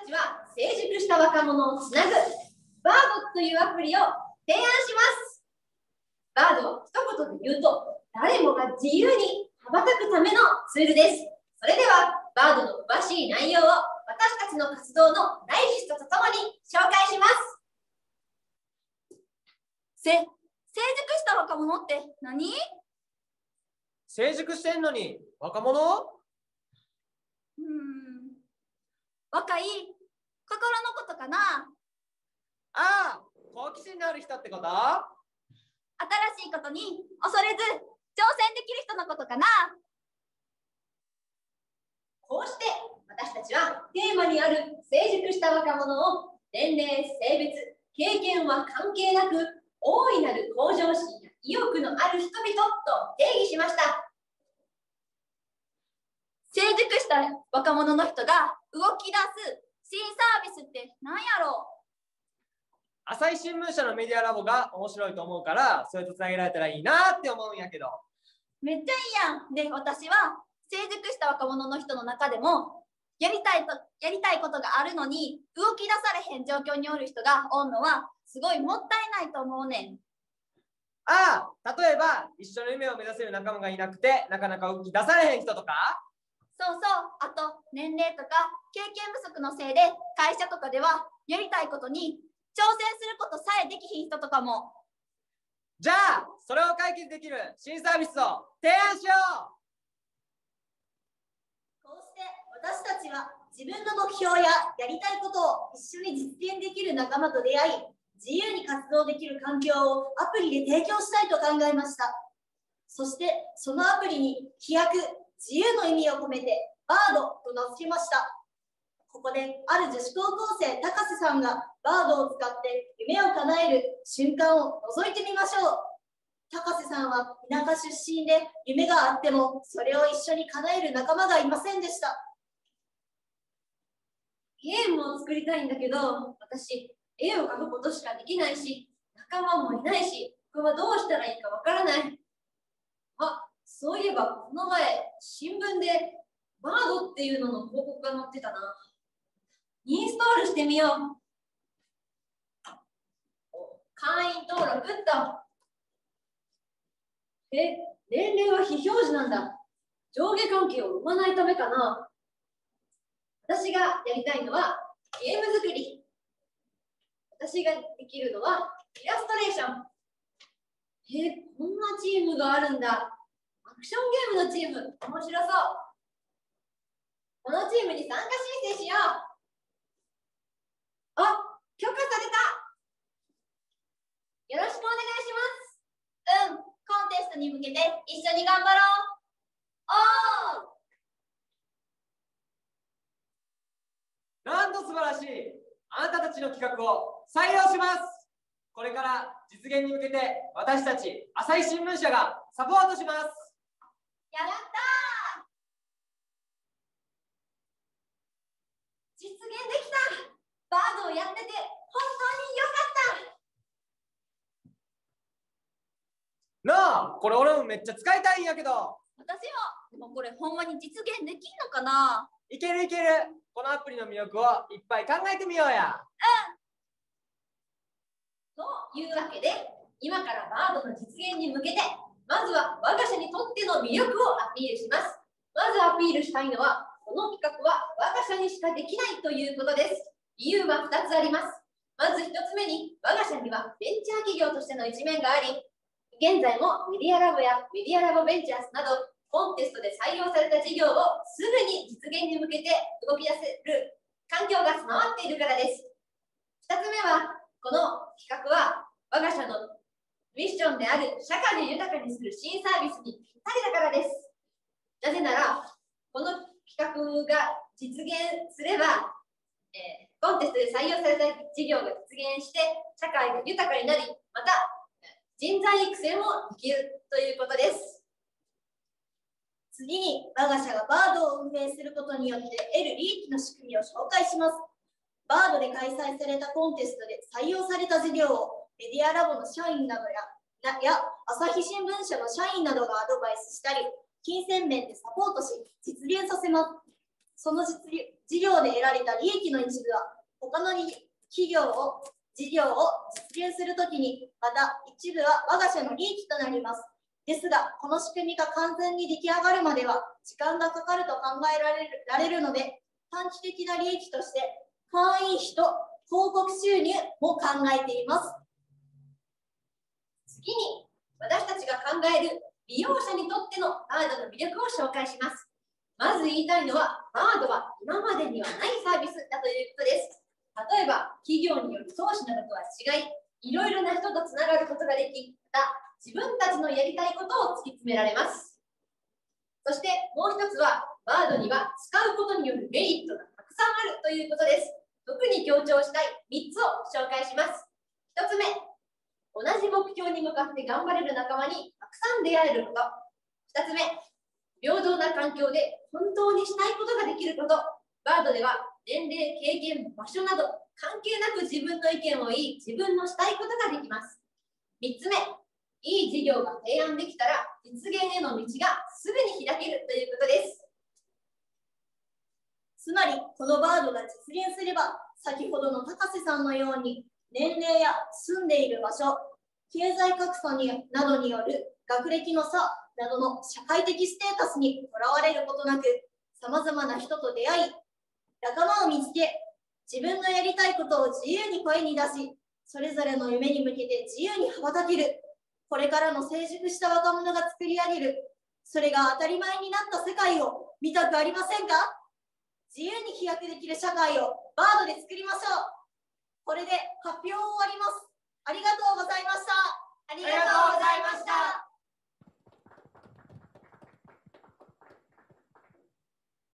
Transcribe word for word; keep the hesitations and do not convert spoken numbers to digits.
ちは成熟した若者をつなぐバードというアプリを提案します。バードを一言で言うと、誰もが自由に羽ばたくためのツールです。それでは、バードの詳しい内容を私たちの活動のダイジェストとともに紹介します。 せ、成熟した若者って何？ 成熟してんのに若者？ うーん、若い心のことかな。 ああ、好奇心のある人ってこと？ 新しいことに恐れず挑戦できる人のことかな。 こうして私たちはテーマにある成熟した若者を年齢、性別、経験は関係なく大いなる向上心や意欲のある人々と定義しました。 成熟した若者の人が動き出す新サービスって何やろう？ 朝日新聞社のメディアラボが面白いと思うから、それとつなげられたらいいなって思うんやけど。 めっちゃいいやん。で、私は成熟した若者の人の中でもやりたいとやりたいことがあるのに動き出されへん状況におる人がおんのはすごいもったいないと思うねん。 ああ、例えば一緒の夢を目指せる仲間がいなくてなかなか動き出されへん人とか。 そうそう。あと年齢とか経験不足のせいで会社とかではやりたいことに挑戦することさえできひん人とかも。 じゃあそれを解決できる新サービスを提案しよう。 こうして私たちは自分の目標ややりたいことを一緒に実現できる仲間と出会い、自由に活動できる環境をアプリで提供したいと考えました。そしてそのアプリに飛躍、自由の意味を込めてバードと名付けました。ここである女子高校生高瀬さんがバードを使って夢を叶える瞬間を覗いてみましょう。高瀬さんは田舎出身で夢があってもそれを一緒に叶える仲間がいませんでした。 ゲームを作りたいんだけど、私絵を描くことしかできないし、仲間もいないし、これはどうしたらいいかわからない。あ、そういえばこの前新聞でバードっていうのの広告が載ってたな。インストールしてみよう。会員登録っと。え、年齢は非表示なんだ。上下関係を生まないためかな。私がやりたいのはゲーム作り。私ができるのはイラストレーション。え、こんなチームがあるんだ。アクションゲームのチーム、面白そう。このチームに参加申請しよう。あ、許可された。よろしくお願いします。 うん、コンテストに向けて一緒に頑張ろう。 おー！なんと素晴らしい。あなたたちの企画を採用します。これから実現に向けて私たち朝日新聞社がサポートします。 やったー！ 実現できた。バードをやってて本当によかった。 なあ、これ俺もめっちゃ使いたいんやけど。 私も。でもこれほんまに実現できんのかな？ いけるいける。このアプリの魅力をいっぱい考えてみようや。 というわけで、今からバードの実現に向けて、まずは我が社にとっての魅力をアピールします。まずアピールしたいのは、この企画は我が社にしかできないということです。理由はふたつあります。まずひとつめに、我が社にはベンチャー企業としての一面があり、現在もメディアラボやメディアラボベンチャーズなど、コンテストで採用された事業をすぐに実現に向けて動き出せる環境が備わっているからです。ふたつめは、この企画は我が社のミッションである社会を豊かにする新サービスにぴったりだからです。なぜなら、この企画が実現すれば、えー、コンテストで採用された事業が実現して社会が豊かになり、また人材育成もできるということです。 次に我が社がバードを運営することによって得る利益の仕組みを紹介します。バードで開催されたコンテストで採用された事業をメディアラボの社員などやなや朝日新聞社の社員などがアドバイスしたり、金銭面でサポートし実現させます。 その実事業で得られた利益の一部は他の企業を事業を実現するときに、また一部は我が社の利益となります。ですが、この仕組みが完全に出来上がるまでは時間がかかると考えられるられるので、短期的な利益として会員費と広告収入も考えています。 次に、私たちが考える利用者にとってのバードの魅力を紹介します。まず言いたいのは、バードは今までにはないサービスだということです。例えば、企業による投資などとは違い、いろいろな人とつながることができ、また自分たちのやりたいことを突き詰められます。そしてもう一つは、バードには使うことによるメリットがたくさんあるということです。特に強調したいみっつを紹介します。ひとつめ、同じ目標に向かって頑張れる仲間にたくさん出会えること。ふたつめ、平等な環境で本当にしたいことができること。バードでは年齢、経験、場所など関係なく自分の意見を言い、自分のしたいことができます。みっつめ、いい事業が提案できたら実現への道がすぐに開けるということです。 つまり、このバードが実現すれば、先ほどの高瀬さんのように、年齢や住んでいる場所、経済格差になどによる学歴の差などの社会的ステータスにとらわれることなく、さまざまな人と出会い、仲間を見つけ、自分のやりたいことを自由に声に出し、それぞれの夢に向けて自由に羽ばたける、これからの成熟した若者が作り上げる、それが当たり前になった世界を見たくありませんか？自由に飛躍できる社会をバードで作りましょう。これで発表を終わります。ありがとうございます。